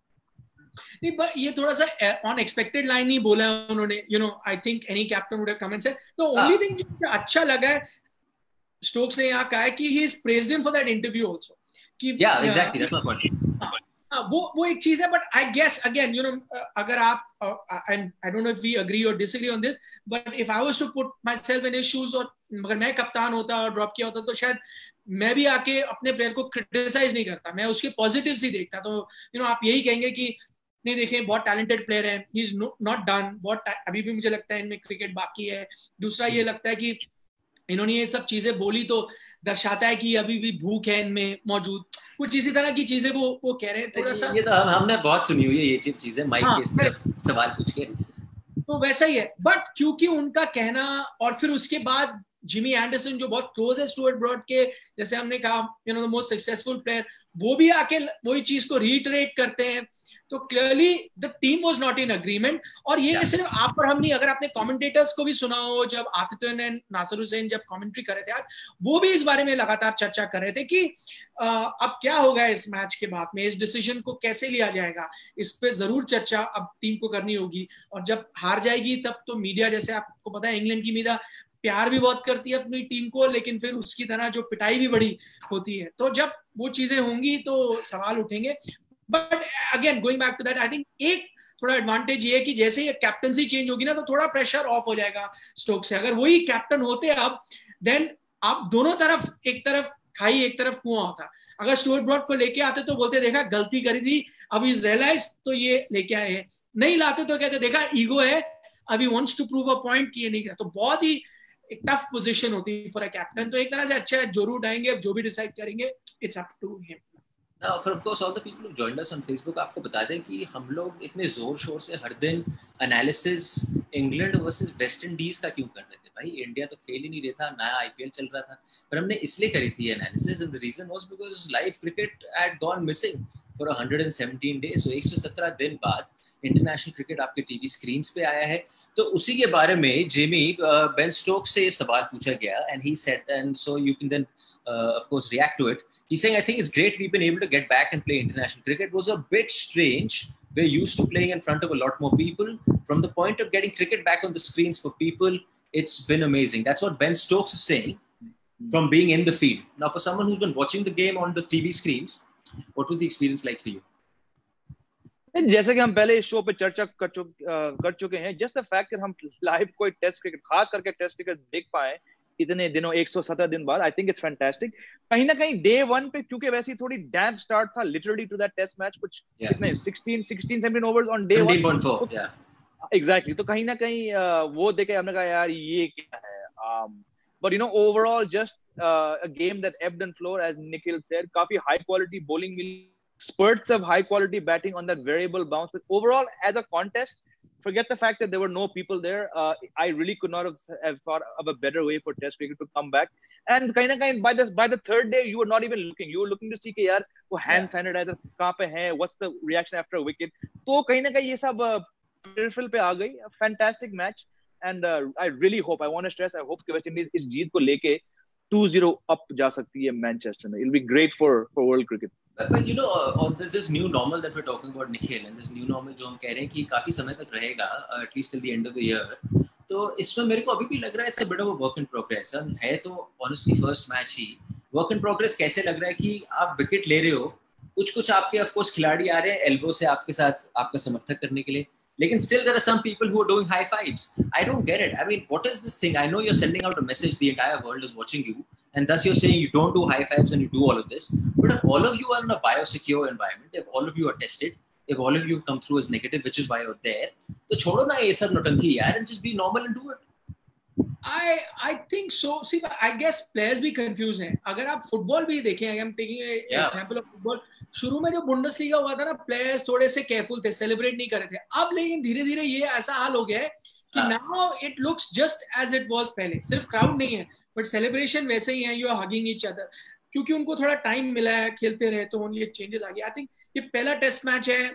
नहीं, but ये थोड़ा सा unexpected line ही बोला है उन्होंने. You know, I think any captain would have come and said. The only thing जो मुझे अच्छा लगा है, स्टोक्स ने यहाँ कहा है कि he is praised him for that interview also. कि yeah, exactly, that's my point. हाँ, वो वो एक चीज है, but I guess again, you know, अगर आप uh, and I don't know if we agree or disagree on this, but if I was to put myself in his shoes, और अगर मैं कप्तान होता और ड्रॉप किया होता, तो शायद मैं भी आके अपने प्लेयर को क्रिटिसाइज नहीं करता, मैं उसके पॉजिटिव्स ही देखता. तो यू नो आप यही कहेंगे कि नहीं, देखें बहुत टैलेंटेड प्लेयर है, ही इज नॉट डन, बहुत अभी भी मुझे लगता है इनमें क्रिकेट बाकी है. दूसरा ये लगता है कि इन्होंने ये सब चीजें बोली तो दर्शाता है कि अभी भी भूख है इनमें मौजूद, कुछ इसी तरह की चीजें वो वो कह रहे हैं. थोड़ा सा ये तो हम हमने बहुत सुनी हुई है ये सब चीजें माइक के इस तरफ सवाल पूछ के, तो वैसा ही है. बट क्योंकि उनका कहना, और फिर उसके बाद जिमी एंडरसन जो बहुत क्लोज है स्टुअर्ट ब्रॉड के, जैसे हमने कहा you know the most successful player, वो भी आके वही चीज को रीइटरेट करते हैं. तो clearly the team was not in agreement. और ये yeah. सिर्फ आप और हम नहीं, अगर आपने कमेंटेटर्स को भी सुना हो, जब आतिटन एंड नासिर हुसैन जब कमेंट्री कर रहे थे आज, वो भी इस बारे में लगातार चर्चा कर रहे थे कि आ, अब क्या होगा इस मैच के बाद में, इस डिसीजन को कैसे लिया जाएगा, इस पे जरूर चर्चा अब टीम को करनी होगी. और जब हार जाएगी तब तो मीडिया, जैसे आपको पता है इंग्लैंड की मीडिया प्यार भी बहुत करती है अपनी टीम को, लेकिन फिर उसकी तरह जो पिटाई भी बड़ी होती है. तो जब वो चीजें होंगी तो सवाल उठेंगे. But again going back to that, I think एक थोड़ा एडवांटेज ये है कि जैसे ये कैप्टनसी चेंज होगी ना, तो थोड़ा प्रेशर ऑफ हो जाएगा स्टोक्स से. अगर वही कैप्टन होते अब, देन आप दोनों तरफ, एक तरफ खाई एक तरफ कुआं होता. अगर स्टुअर्ट ब्रॉड को लेके आते तो बोलते देखा गलती करी थी, अभी रियलाइज तो ये लेके आए हैं. नहीं लाते तो कहते देखा ईगो है, अभी wants to prove a point कि ये नहीं किया. तो बहुत ही एक टफ पोजीशन होती है फॉर अ कैप्टन. तो एक तरह से अच्छा है, जरूर आएंगे, अब जो भी डिसाइड करेंगे it's up to him. Now, for of course, all the people who joined us on Facebook, आपको बता दें कि हम लोग इतने जोर शोर से हर दिन analysis England versus West Indies का क्यों कर रहे थे. भाई इंडिया तो खेल ही नहीं रहा था, नया आईपीएल चल रहा था, पर हमने इसलिए करी थी analysis, and the reason was because live cricket had gone missing for one hundred seventeen days. So एक सौ सत्रह दिन बाद इंटरनेशनल क्रिकेट आपके टीवी स्क्रीन्स पे आया है. तो उसी के बारे में जेमी बेन स्टोक्स से सवाल पूछा गया, and he said, and so you can then of course react to it. He's saying, I think it's great we've been able to get back and play international cricket. It was a bit strange. We're used to playing in front of a lot more people. From the point of getting cricket back on the screens for people, it's been amazing. That's what Ben Stokes is saying. from being in the field. Now, for someone who's been watching the game on the T V screens, what was the experience like for you? जैसे कि हम पहले इस शो पे चर्चा कर चुके कर चुके हैं, जस्ट द फैक्ट कि हम लाइव कोई टेस्ट क्रिकेट, खास करके टेस्ट क्रिकेट देख पाए इतने दिनों, एक सौ सत्रह दिन बाद, आई थिंक इट्स फैंटास्टिक. कहीं ना कहीं डे वन पे क्योंकि वैसे थोड़ी डैम्प स्टार्ट था literally to that test match, कुछ कितने सोलह सोलह सत्रह overs on day one. seventeen point four, yeah. Exactly. तो कहीं ना कहीं वो देखे हमने कहा यार ये क्या है. But you know overall just a game that ebbed and flowed, as Nikhil said. काफी हाई क्वालिटी bowling मिली, spurts of high quality batting on that variable bounce. But overall, as a contest, forget the fact that there were no people there. Uh, I really could not have, have thought of a better way for Test cricket to come back. And kind of, kind by the by the third day, you were not even looking. You were looking to see कि यार वो hand sanitizer कहाँ पे है? What's the reaction after a wicket? तो कहीं ना कहीं ये सब peripheral पे आ गई. A fantastic match, and uh, I really hope. I want to stress. I hope कि West Indies इस जीत को लेके two zero up जा सकती है मैनचेस्टर में. It'll be great for for world cricket. But, but you know, uh, on this, this new normal that we're talking about, Nikhil, and this new normal जो हम कह रहे हैं कि काफी समय तक रहेगा, uh, at least till the end of the year. तो इसमें मेरे को अभी भी लग रहा है it's a bit of a work in progress. है तो honestly first match he work in progress. कैसे लग रहा है कि आप विकेट ले रहे हो, कुछ कुछ आपके of course खिलाड़ी आ रहे हैं एल्बो से आपके साथ आपका समर्थक करने के लिए, लेकिन still there are some people who are doing high fives. I don't get it. I mean, what is this thing? I know you're sending out a message, the entire world is watching you, and thus you're saying you don't do high fives and you do all of this. But if all of you are in a biosecure environment, if all of you are tested, if all of you have come through as negative, which is why you're there, तो छोड़ो ना ये सब नौटंकी यार, and just be normal and do it. I I think so. See, I guess players भी confused हैं. अगर आप फुटबॉल भी देखें, I am taking an yeah. example of football. शुरू में जो बुंडसलीगा हुआ था ना, प्लेयर्स थोड़े से केयरफुल थे, सेलिब्रेट नहीं कर रहे थे. अब लेकिन धीरे धीरे ये ऐसा हाल हो गया है कि now it looks just as it was पहले. सिर्फ क्राउड नहीं है, बट सेलिब्रेशन वैसे ही है. You are hugging each other, क्योंकि उनको थोड़ा टाइम मिला है, खेलते रहे, तो ये चेंजेस आ गए. आई थिंक ये पहला टेस्ट मैच है,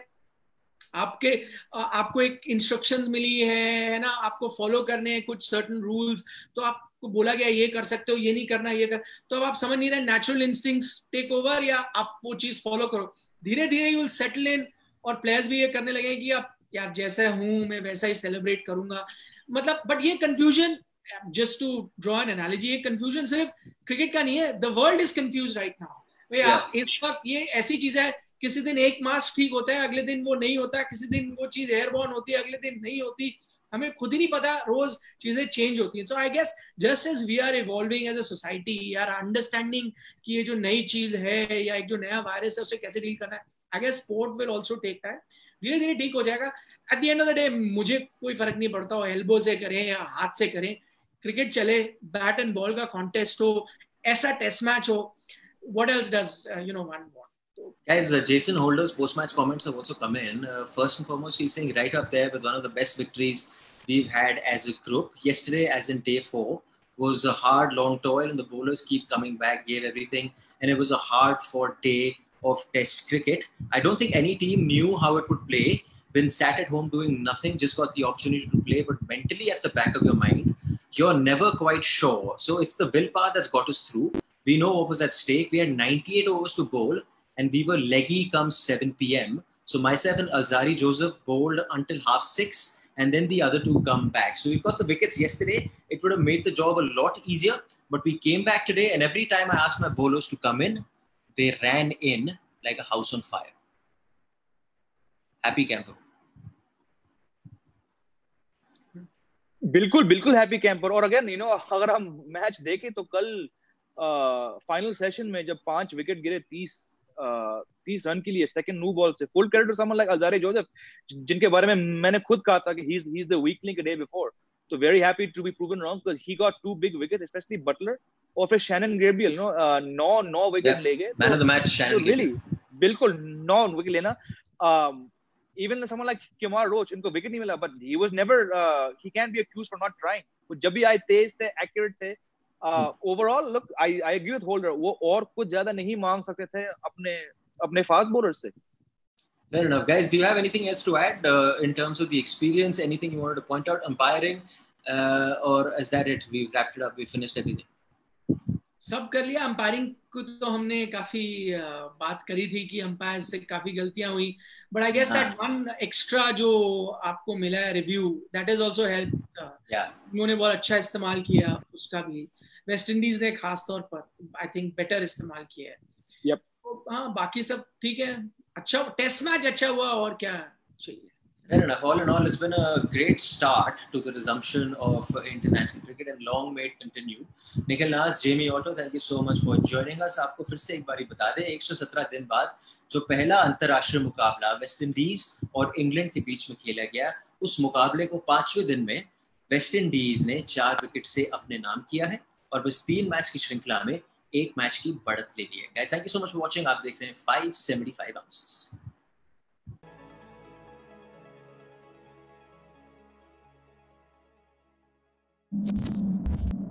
आपके आपको एक इंस्ट्रक्शंस मिली है, है ना, आपको फॉलो करने हैं कुछ सर्टेन रूल्स, तो आपको बोला गया ये कर सकते हो, ये नहीं करना, ये कर, तो अब आप समझ नहीं रहे, नेचुरल इंस्टिंक्ट्स टेक ओवर या आप वो चीज फॉलो करो. धीरे धीरे यू विल सेटल इन, और प्लेयर्स भी ये करने लगे कि अब यार जैसा हूं मैं वैसा ही सेलिब्रेट करूंगा. मतलब बट ये confusion, just to draw an analogy, ये कंफ्यूजन सिर्फ क्रिकेट का नहीं है, the world is confuse right now. इस वक्त ये ऐसी चीज है, किसी दिन एक मास्क ठीक होता है, अगले दिन वो नहीं होता, किसी दिन वो चीज एयरबॉर्न होती है, अगले दिन नहीं होती, हमें खुद ही नहीं पता, रोज चीजें चेंज होती हैं. So I guess just as we are evolving as a society, यार अंडरस्टैंडिंग कि ये जो नई चीज है या एक जो नया वायरस है उसे कैसे डील करना है, I guess sport will also take time. धीरे धीरे ठीक हो जाएगा. At the end of the day मुझे कोई फर्क नहीं पड़ता हो एल्बो से करें या हाथ से करें, क्रिकेट चले, बैट एंड बॉल का कॉन्टेस्ट हो, ऐसा टेस्ट मैच हो, what else does you know one want. Guys, uh, Jason Holder's post-match comments have also come in. Uh, first and foremost, he's saying right up there with one of the best victories we've had as a group. Yesterday, as in day four, was a hard, long toil, and the bowlers keep coming back, gave everything, and it was a hard-fought day of Test cricket. I don't think any team knew how it would play. Been sat at home doing nothing, just got the opportunity to play, but mentally at the back of your mind, you're never quite sure. So it's the willpower that's got us through. We know what was at stake. We had ninety-eight overs to bowl, and we were leggy come seven p.m. So myself and Alzari Joseph bowled until half six, and then the other two come back. So we got the wickets yesterday. It would have made the job a lot easier, but we came back today, and every time I asked my bowlers to come in, they ran in like a house on fire. Happy camper. बिल्कुल बिल्कुल हैप्पी कैंपर. और अगेन यू नो अगर हम मैच देखें तो कल फाइनल uh, सेशन में जब पांच विकेट गिरे तीस तीस रन के लिए सेकंड न्यू बॉल से, full credit to someone like Alzarri Joseph, जिनके बारे में मैंने खुद कहा था कि he is he is the weak link day before. तो very happy to be proven wrong because he got two big wickets, specially Buttler और फिर शैनन गेब्रियल. नो नौ नौ विकेट ले गए. Man of the match Shannon Gabriel, बिल्कुल नौ विकेट लेना. Even someone like Kemar Roach, इनको विकेट नहीं मिला, but he was never uh, he can't be accused for not trying. वो जब भी आए तेज थे, accurate थे. Uh, overall, look, I I agree with Holder. वो और कुछ ज्यादा नहीं मांग सकते थे अपने अपने फास्ट बॉलर से. Fair enough, guys. Do you have anything else to add uh, in terms of the experience? Anything you wanted to point out? Umpiring, uh, or is that it? We've wrapped it up. We finished everything. सब कर लिया. अंपायरिंग को तो हमने काफी बात करी थी कि अंपायर से काफी गलतियां हुई, but I guess that one extra जो आपको मिला है review, that is also help. उन्होंने बहुत अच्छा इस्तेमाल किया उसका भी. वेस्ट इंडीज ने खास तौर पर आई थिंक बेटर इस्तेमाल किया है। yep. तो हाँ बाकी सब ठीक है, अच्छा टेस्ट मैच अच्छा हुआ और क्या चाहिए। Fair enough. All in all, it's been a great start to the resumption of international cricket and long may it continue. Nikhil Nas, Jamie Otto, thank you so much for joining us. आपको फिर से एक बारी बता दें, एक सौ सत्रह दिन बाद जो पहला अंतर्राष्ट्रीय मुकाबला वेस्ट इंडीज और इंग्लैंड के बीच में खेला गया, उस मुकाबले को पांचवें दिन में वेस्ट इंडीज ने चार विकेट से अपने नाम किया है और बस तीन मैच की श्रृंखला में एक मैच की बढ़त ले ली है। Guys, thank you so much for watching. आप देख रहे हैं five seventy-five ounces.